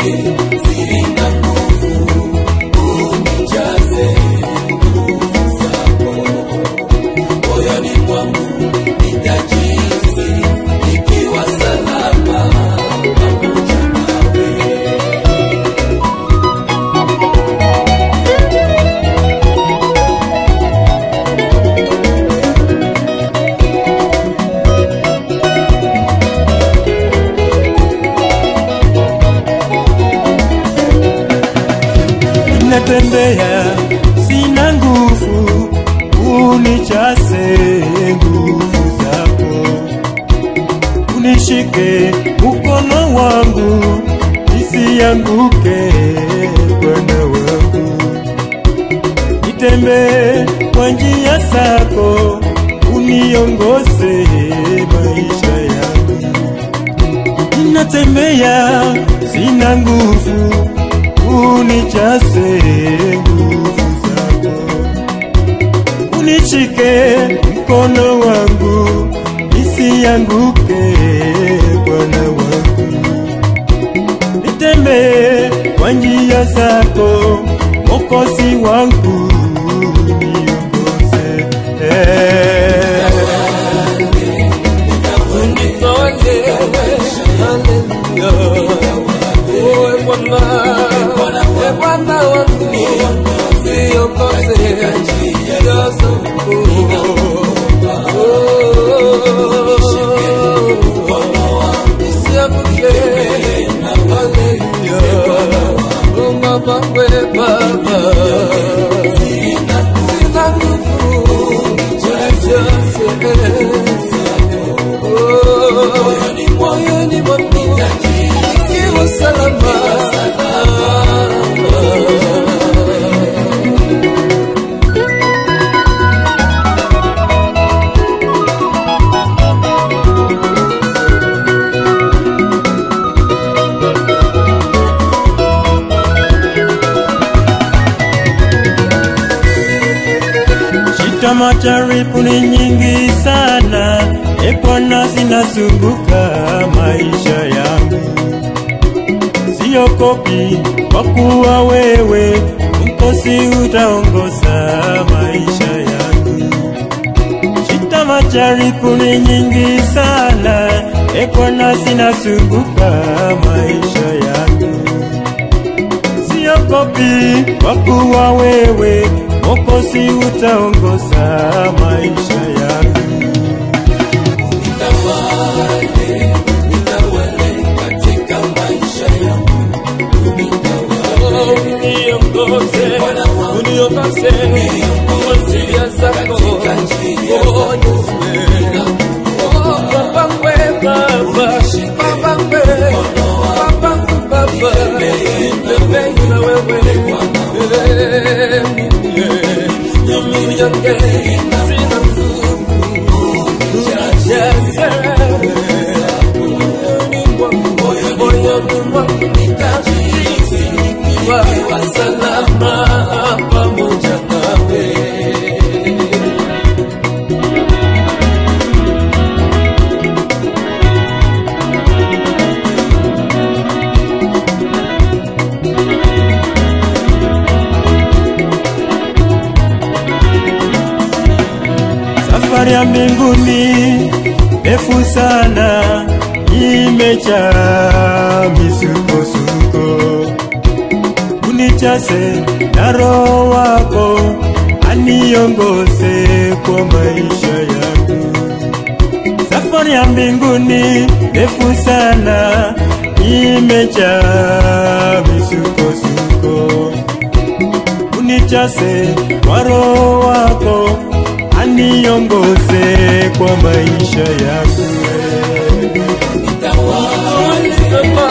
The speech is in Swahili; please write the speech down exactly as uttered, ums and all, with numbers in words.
Natembea sina nguvu, unijaze nguvu zako, unishike mkono wangu nisianguke Bwana wangu, nitembee kwa njia zako, uniongoze maisha yangu. Ninatembea sina nguvu, unijaze nguvu zako, unishike mkono wangu nisianguke Bwana wangu, nitembee kwa njia zako, Mwokozi wangu niongoze. Bwana wangu niongoze njia zako, nisianguke. Haleluya, Baba wewe Baba, sina nguvu, unijaze moyoni mwangu nikiwa salama. Shida majaribu ni nyingi sana, e Bwana zinazunguka maisha yangu, siogopi kwa kuwa wewe Mwokozi utaongoza maisha yangu. Shida majaribu ni nyingi sana, e Bwana zinazunguka maisha yangu, siogopi kwa kuwa wewe Mwokozi utaongoza maisha yangu. Nitawale, nitawale katika maisha yangu, uniongoze, uniongoze kwa njia zako, oh Yesu. Baba wewe Baba, Baba wewe Baba, Baba wewe na wewe Yumiyonge sina nguvu, unijaze moyoni mwangu nitaishi nikiwa salama pamoja nawe. Safari ya mbinguni ndefu sana, imejaa misukosuko, unijaze na Roho wako, aniongoze kwa maisha yangu. Safari ya mbinguni ndefu sana, imejaa misukosuko, unijaze kwa Roho wako, aniongoze kwa maisha yangu. Nitawale